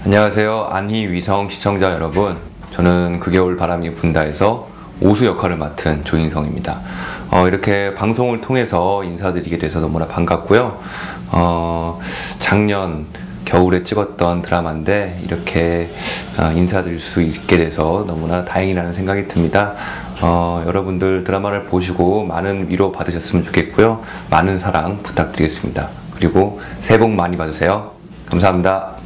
안녕하세요. 안희위성 시청자 여러분. 저는 그 겨울 바람이 분다에서 오수 역할을 맡은 조인성입니다. 이렇게 방송을 통해서 인사드리게 돼서 너무나 반갑고요. 작년 겨울에 찍었던 드라마인데 이렇게 인사드릴 수 있게 돼서 너무나 다행이라는 생각이 듭니다. 여러분들 드라마를 보시고 많은 위로 받으셨으면 좋겠고요. 많은 사랑 부탁드리겠습니다. 그리고 새해 복 많이 받으세요. 감사합니다.